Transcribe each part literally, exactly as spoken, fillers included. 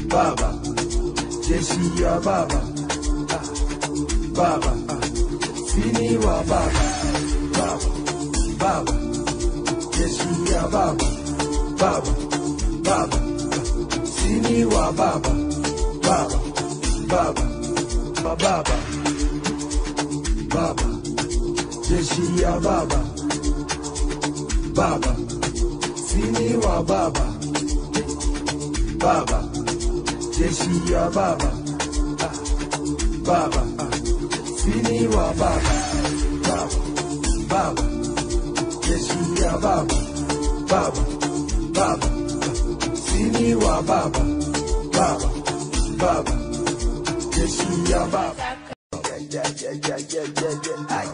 Baba, jeshi ya baba, ah, baba, ah, sini wa baba, baba, baba, jeshi ya baba, baba, baba, ah, sini wa baba, baba, baba, baba, baba, jeshi ya baba, baba, sini wa baba, baba, jeshi ya baba, ah, baba, ah, sini wa baba, baba, baba, jeshi ya baba, baba, baba, ah, sini wa baba, baba, baba, jeshi ya baba. Yeah, yeah, yeah, yeah, yeah, yeah, yeah.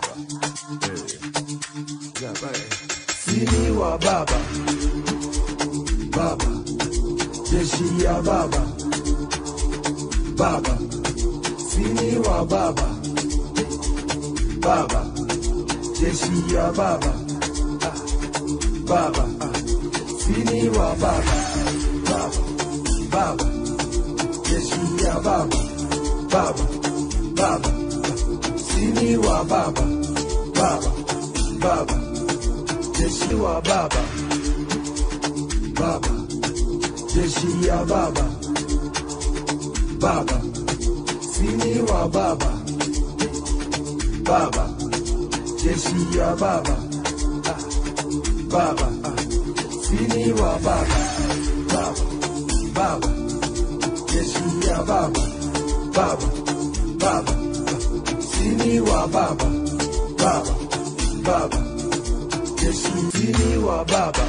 Sini wa baba, baba, jeshi ya baba, baba, sini wa baba, baba, jeshi ya baba, ah, baba, ah, sini wa baba, baba, baba, jeshi ya baba, baba, baba, sini wa baba, baba, baba, jeshi wa baba, baba, jeshi ya baba, baba, sini wa baba, baba, jeshi ya baba, ah, baba, ah, sini wa baba, baba, baba, jeshi ya baba, baba, baba, sini wa baba, baba, baba, jeshi sini wa baba,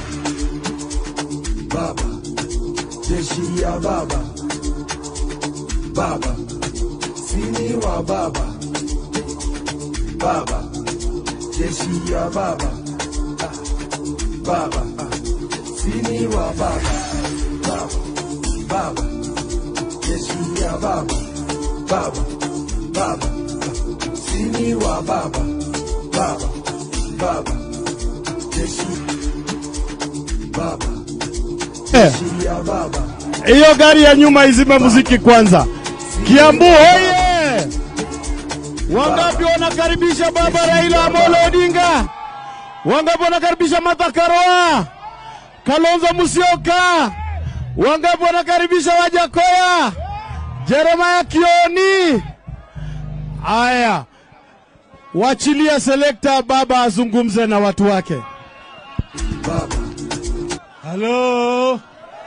baba, jeshi ya baba, baba, sini wa baba, baba, jeshi ya baba, ah, baba, ah, sini wa baba, baba, baba, jeshi ya baba, baba, baba, sini wa baba, baba, baba, jeshi, baba, jeshi ya baba. Hiyo gari ya nyuma izime muziki kwanza. Kiambu hoye! Wangapi wanakaribisha baba Raila Amolo Odinga? Wangapi wanakaribisha Martha Karua? Kalonzo Musyoka? Wangapi wanakaribisha Wajakoya? Jeremiah Kioni? Aya, wachilia selector baba azungumze na watu wake. Baba. Hello.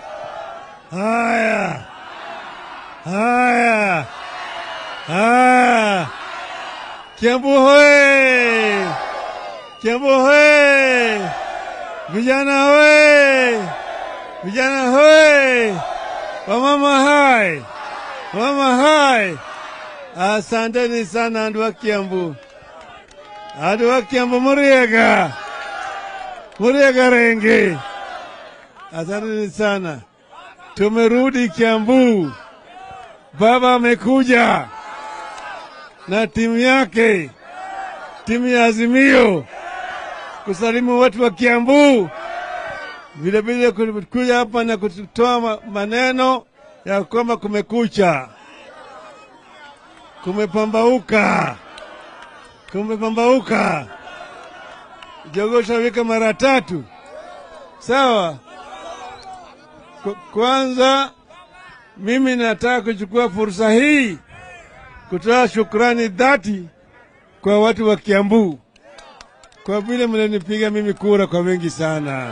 Haya. Haya. Haya. Kiambu hoye. Kiambu hoye. Vijana hoye. Vijana hoye. Wamama hai. Wamama hai. Asanteni sana andu wa Kiambu. Andu wa Kiambu muriega. Muriega rengi. Asanteni sana. Tumerudi Kiambu. Baba amekuja na timu yake, timu ya Azimio, kusalimu watu wa Kiambu, vile vile kuja hapa na kutoa maneno ya kwamba kumekucha, kumepambauka, kumepambauka. Jogoo shawika mara tatu. Sawa? Kwanza mimi nataka kuchukua fursa hii kutoa shukrani dhati kwa watu wa Kiambu kwa vile mlinipiga mimi kura kwa wengi sana.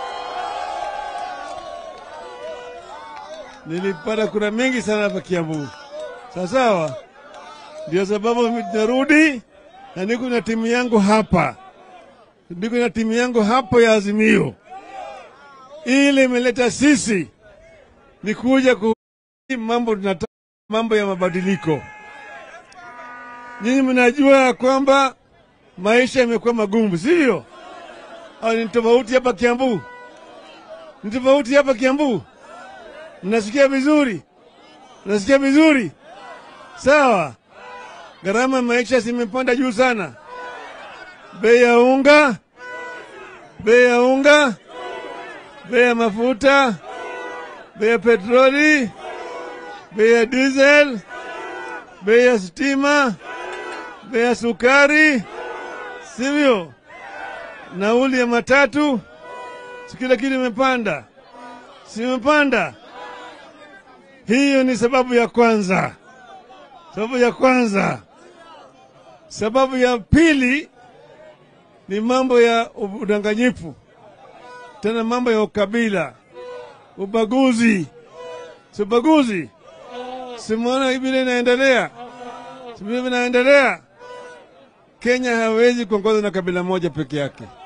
Nilipata kura mingi sana hapa Kiambu. Sawa? Ndio sababu nimerudi na niko na timu yangu hapa. Niko na timu yangu hapo ya Azimio. Ile imeleta sisi ni kuja ku mambo tunataka, mambo ya mabadiliko. Nyinyi mnajua kwamba maisha yamekuwa magumu, sio? Au ni tofauti hapa Kiambu? Ni tofauti hapa Kiambu? Mnasikia vizuri? Mnasikia vizuri? Sawa? Gharama maisha zimepanda juu sana. Bei ya unga, bei ya unga, bei ya mafuta, bei ya petroli, bei ya diesel, bei ya stima, bei ya sukari, sivyo? Nauli ya matatu, si kila kitu imepanda, si imepanda? Hiyo ni sababu ya kwanza, sababu ya kwanza. Sababu ya pili ni mambo ya udanganyifu, tena mambo ya ukabila, ubaguzi. Si ubaguzi, simuona hivi inaendelea, si hivi inaendelea. Kenya hawezi kuongozwa na kabila moja peke yake.